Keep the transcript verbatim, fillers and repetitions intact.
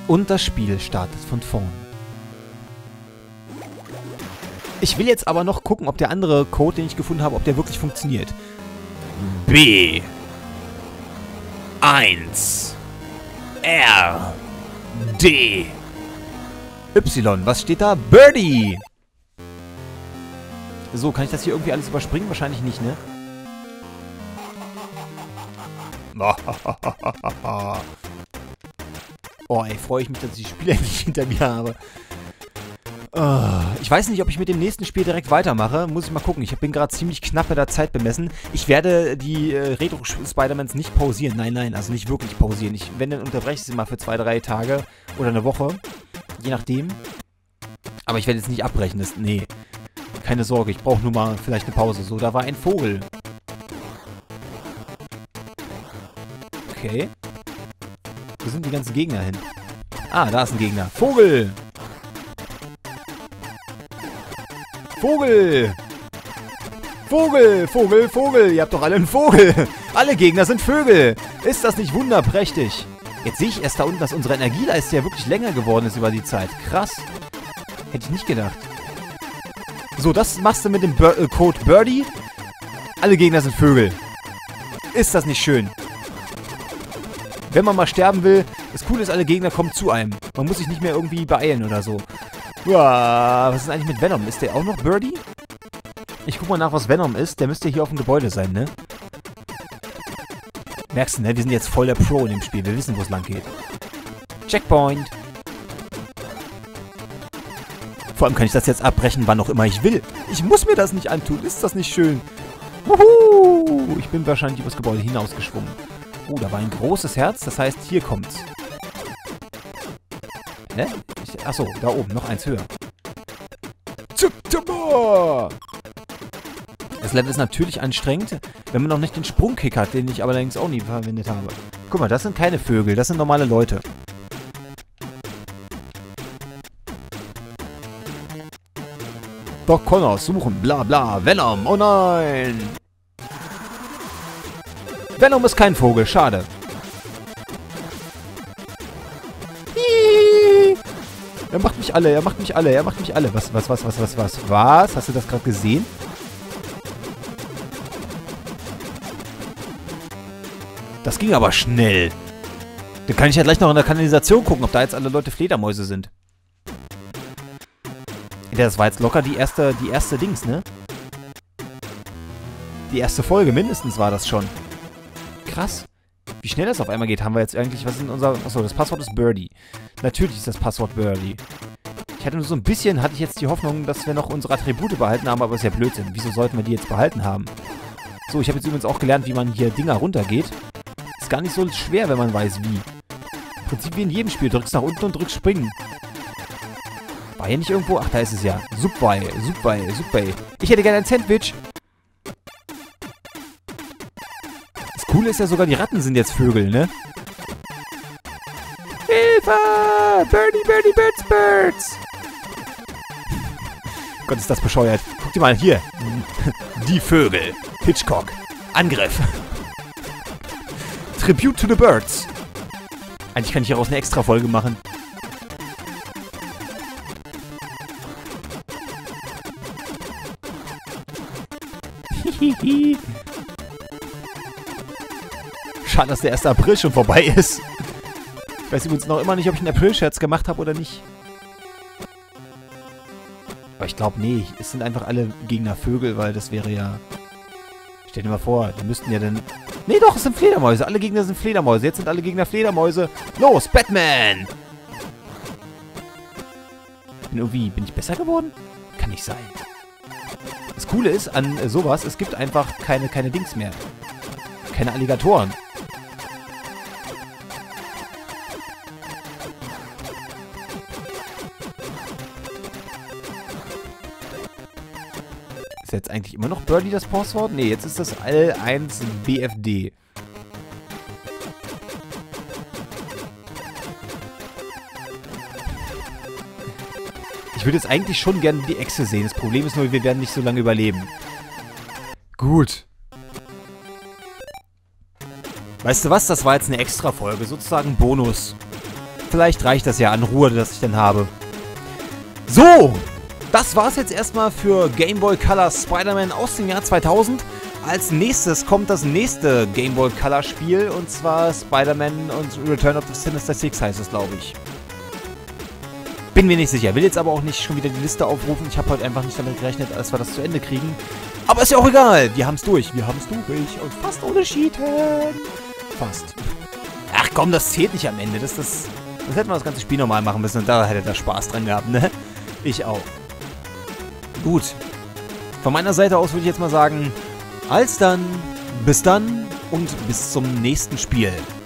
Und das Spiel startet von vorn. Ich will jetzt aber noch gucken, ob der andere Code, den ich gefunden habe, ob der wirklich funktioniert. B. eins. R. D. Y. Was steht da? Birdie. So, kann ich das hier irgendwie alles überspringen? Wahrscheinlich nicht, ne? Oh, ey, freue ich mich, dass ich die Spiele endlich hinter mir habe. Oh, ich weiß nicht, ob ich mit dem nächsten Spiel direkt weitermache. Muss ich mal gucken. Ich bin gerade ziemlich knapp mit der Zeit bemessen. Ich werde die äh, Retro-Spider-Mans nicht pausieren. Nein, nein, also nicht wirklich pausieren. Ich, wenn, dann unterbreche ich sie mal für zwei, drei Tage oder eine Woche. Je nachdem. Aber ich werde jetzt nicht abbrechen. Das, nee, keine Sorge. Ich brauche nur mal vielleicht eine Pause. So, da war ein Vogel. Okay. Wo sind die ganzen Gegner hin? Ah, da ist ein Gegner. Vogel! Vogel! Vogel! Vogel! Vogel! Ihr habt doch alle einen Vogel! Alle Gegner sind Vögel! Ist das nicht wunderprächtig? Jetzt sehe ich erst da unten, dass unsere Energieleiste ja wirklich länger geworden ist über die Zeit. Krass. Hätte ich nicht gedacht. So, das machst du mit dem Bir- äh, Code Birdie. Alle Gegner sind Vögel. Ist das nicht schön? Wenn man mal sterben will, das Coole ist, alle Gegner kommen zu einem. Man muss sich nicht mehr irgendwie beeilen oder so. Uah, was ist eigentlich mit Venom? Ist der auch noch Birdie? Ich guck mal nach, was Venom ist. Der müsste hier auf dem Gebäude sein, ne? Merkst du, ne? Wir sind jetzt voll der Pro in dem Spiel. Wir wissen, wo es lang geht. Checkpoint. Vor allem kann ich das jetzt abbrechen, wann auch immer ich will. Ich muss mir das nicht antun. Ist das nicht schön? Wuhu! Ich bin wahrscheinlich übers Gebäude hinausgeschwungen. Oh, da war ein großes Herz. Das heißt, hier kommt's. Hä? Ich, achso, da oben. Noch eins höher. Das Level ist natürlich anstrengend, wenn man noch nicht den Sprungkick hat, den ich allerdings auch nie verwendet habe. Guck mal, das sind keine Vögel. Das sind normale Leute. Doc Connors suchen. Bla bla. Venom. Oh nein. Venom ist kein Vogel. Schade. Er macht mich alle, er macht mich alle, er macht mich alle. Was, was, was, was, was, was, was? Hast du das gerade gesehen? Das ging aber schnell. Dann kann ich ja gleich noch in der Kanalisation gucken, ob da jetzt alle Leute Fledermäuse sind. Das war jetzt locker die erste, die erste Dings, ne? Die erste Folge mindestens war das schon. Krass. Wie schnell das auf einmal geht, haben wir jetzt eigentlich... Was ist denn unser... Achso, das Passwort ist Birdie. Natürlich ist das Passwort Birdie. Ich hatte nur so ein bisschen... Hatte ich jetzt die Hoffnung, dass wir noch unsere Attribute behalten haben, aber ist ja Blödsinn. Wieso sollten wir die jetzt behalten haben? So, ich habe jetzt übrigens auch gelernt, wie man hier Dinger runtergeht. Ist gar nicht so schwer, wenn man weiß, wie. Im Prinzip wie in jedem Spiel. Drückst nach unten und drückst springen. War hier nicht irgendwo? Ach, da ist es ja. Subway, Subway, Subway. Ich hätte gerne ein Sandwich. Das Coole ist ja sogar, die Ratten sind jetzt Vögel, ne? Hilfe! Birdie, Birdie, Birds, Birds! Gott, ist das bescheuert. Guck dir mal hier. Die Vögel. Hitchcock. Angriff. Tribute to the Birds. Eigentlich kann ich hieraus eine extra Folge machen. Hihihi. Schade, dass der erste April schon vorbei ist. Ich weiß übrigens noch immer nicht, ob ich einen April-Scherz gemacht habe oder nicht. Aber ich glaube, nee, es sind einfach alle Gegner Vögel, weil das wäre ja... Stell dir mal vor, die müssten ja dann... Nee, doch, es sind Fledermäuse. Alle Gegner sind Fledermäuse. Jetzt sind alle Gegner Fledermäuse. Los, Batman! Bin irgendwie... Bin ich besser geworden? Kann nicht sein. Das Coole ist an äh, sowas, es gibt einfach keine, keine Dings mehr. Keine Alligatoren. Ist jetzt eigentlich immer noch Birdie das Passwort? Ne, jetzt ist das L eins B F D. Ich würde jetzt eigentlich schon gerne die Echse sehen. Das Problem ist nur, wir werden nicht so lange überleben. Gut. Weißt du was? Das war jetzt eine Extra-Folge. Sozusagen Bonus. Vielleicht reicht das ja an Ruhe, das ich dann habe. So, das war's jetzt erstmal für Game Boy Color Spider-Man aus dem Jahr zweitausend. Als nächstes kommt das nächste Game Boy Color Spiel, und zwar Spider-Man und Return of the Sinister Six heißt es, glaube ich. Bin mir nicht sicher, will jetzt aber auch nicht schon wieder die Liste aufrufen. Ich habe heute einfach nicht damit gerechnet, als wir das zu Ende kriegen. Aber ist ja auch egal, wir haben es durch, wir haben es durch und fast ohne Cheaten. Fast. Ach komm, das zählt nicht am Ende, das, das, das hätten wir das ganze Spiel normal machen müssen und da hätte er Spaß dran gehabt, ne? Ich auch. Gut. Von meiner Seite aus würde ich jetzt mal sagen, als dann, bis dann und bis zum nächsten Spiel.